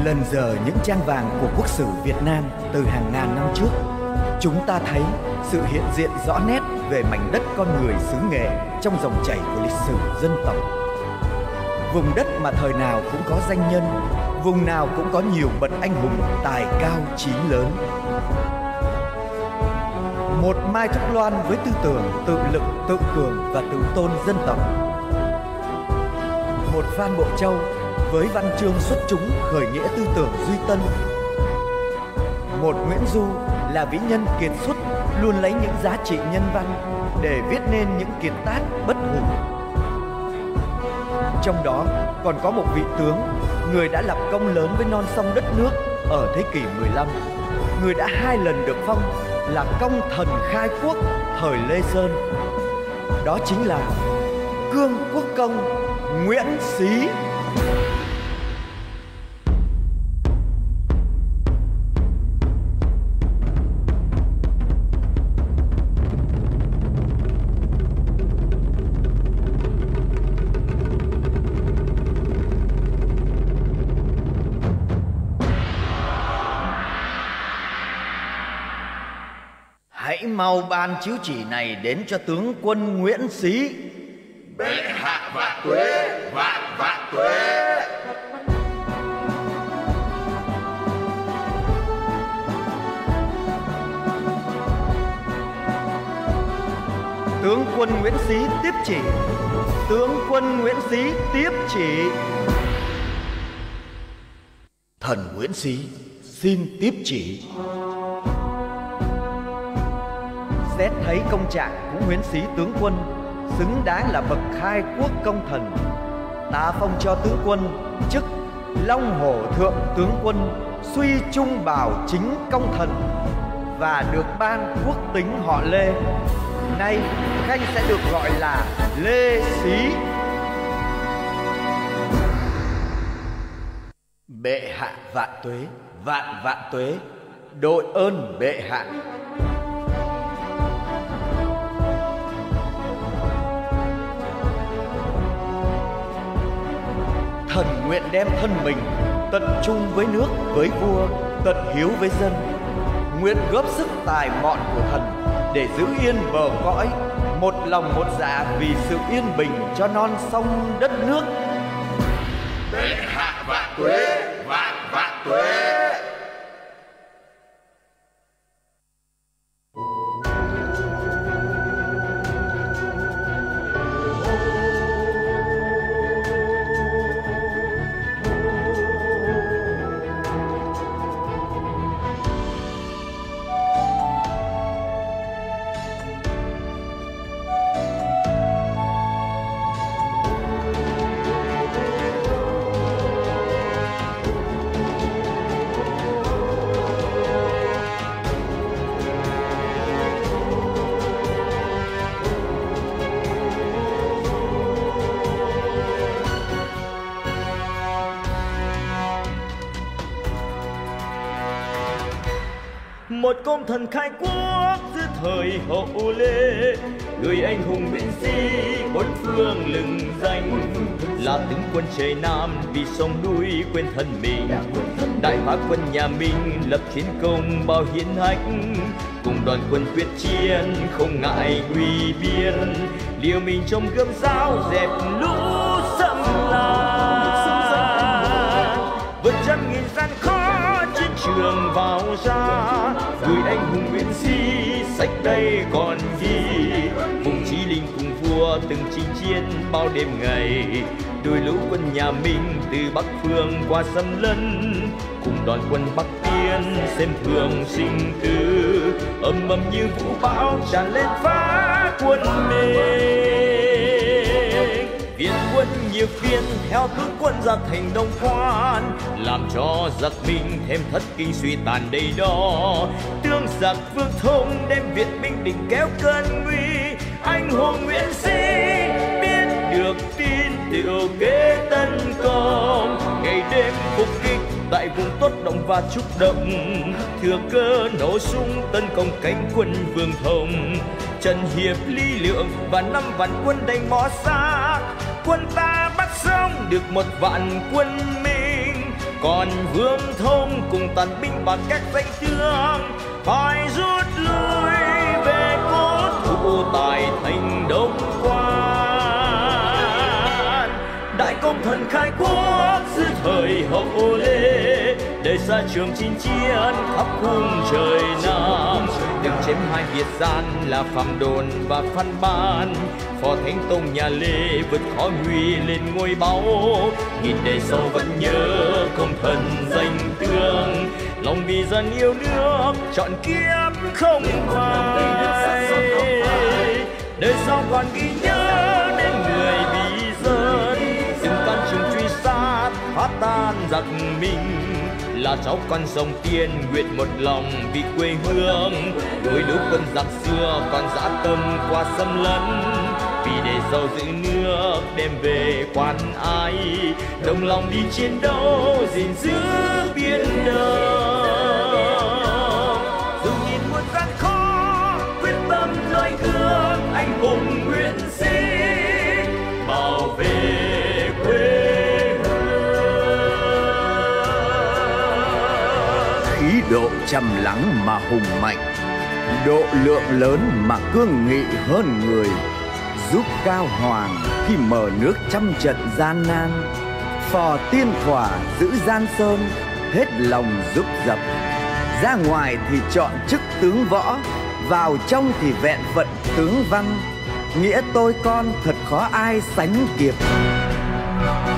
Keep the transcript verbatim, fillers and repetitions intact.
Lần dờ những trang vàng của quốc sử Việt Nam từ hàng ngàn năm trước, chúng ta thấy sự hiện diện rõ nét về mảnh đất con người xứ Nghệ trong dòng chảy của lịch sử dân tộc. Vùng đất mà thời nào cũng có danh nhân, vùng nào cũng có nhiều bậc anh hùng tài cao chí lớn. Một Mai Thúc Loan với tư tưởng tự lực, tự cường và tự tôn dân tộc. Một Phan Bộ Châu với văn chương xuất chúng khởi nghĩa tư tưởng duy tân. Một Nguyễn Du là vĩ nhân kiệt xuất, luôn lấy những giá trị nhân văn để viết nên những kiệt tác bất hủ. Trong đó còn có một vị tướng, người đã lập công lớn với non sông đất nước ở thế kỷ mười lăm, người đã hai lần được phong là công thần khai quốc thời Lê Sơn. Đó chính là Cương Quốc Công Nguyễn Xí. Hãy mau ban chiếu chỉ này đến cho tướng quân Nguyễn Xí. Bệ hạ vạn tuế, vạn vạn tuế. Tướng quân Nguyễn Xí tiếp chỉ. Tướng quân Nguyễn Xí tiếp chỉ. Thần Nguyễn Xí xin tiếp chỉ. Xét thấy công trạng của Nguyễn Xí tướng quân xứng đáng là bậc khai quốc công thần, ta phong cho tướng quân chức Long Hổ Thượng tướng quân, suy trung bảo chính công thần, và được ban quốc tính họ Lê. Nay khanh sẽ được gọi là Lê Xí. Bệ hạ vạn tuế, vạn vạn tuế. Đội ơn bệ hạ. Thần nguyện đem thân mình tận trung với nước, với vua, tận hiếu với dân. Nguyện góp sức tài mọn của thần để giữ yên bờ cõi, một lòng một dạ vì sự yên bình cho non sông đất nước. Bệ hạ vạn tuế, vạn vạn tuế. Một công thần khai quốc giữa thời hậu Lê, người anh hùng Nguyễn Xí bốn phương lừng danh, là tướng quân trời Nam vì sông núi quên thân mình. Đại phá quân nhà Minh lập chiến công bao hiển hách, cùng đoàn quân quyết chiến không ngại nguy biên, liều mình trong gươm giáo dẹp lũ xâm lăng, vượt trăm nghìn gian khó chiến trường vào ra. Người anh hùng Nguyễn Xí sách đây còn ghi, vùng Chí Linh cùng vua từng chinh chiến bao đêm ngày, đuổi lũ quân nhà Minh từ Bắc phương qua xâm lấn, cùng đoàn quân Bắc tiến xem thường sinh tử, ầm ầm như vũ bão tràn lên phá quân mình. Viện quân nhiều phiên theo tướng quân ra thành Đông Quan, làm cho giặc Minh thêm thất kinh suy tàn đầy đó. Tướng giặc Vương Thông đem Việt Minh định kéo cơn nguy, anh hùng Nguyễn Xí biết được tin tiểu kế tấn công, ngày đêm phục kích tại vùng Tốt Động và Trúc Động, thừa cơ nổ súng tấn công cánh quân Vương Thông. Trần Hiệp, Lý Lượng và năm vạn quân đánh mõ xác, quân ta bắt sống được một vạn quân Minh. còn Vương Thông cùng tàn binh và các danh tướng phải rút lui về cố thủ tại thành Đông Quan. Đại công thần khai quốc giữa thời hậu Lê, đời xa trường chinh chiến khắp khung trời Nam. Từng chém hai Việt gian là Phạm Đồn và Phan Ban, Phò Thánh Tông nhà Lê vượt khó nguy lên ngôi báu. Nghìn đời sau vẫn nhớ công thần danh tướng, lòng vì dân yêu nước chọn kiếp không phai. Đời sau còn ghi nhớ đến người vì dân, từng con trùng truy sát phá tan giặc mình. Là cháu con sông Tiên nguyện một lòng vì quê hương, đối lũ quân giặc xưa còn dã tâm qua xâm lấn. Vì để giàu giữ nước đem về quan ái, đồng lòng đi chiến đấu gìn giữ biển đông. Dù nhìn muôn gian khó quyết tâm noi gương anh hùng nguyện sinh bảo vệ quê hương. Khí độ trầm lắng mà hùng mạnh, độ lượng lớn mà cương nghị hơn người, giúp Cao Hoàng khi mở nước trăm trận gian nan. Phò Tiên Thỏa giữ Giang Sơn, hết lòng giúp dập. Ra ngoài thì chọn chức tướng võ, vào trong thì vẹn phận tướng văn. Nghĩa tôi con thật khó ai sánh kịp.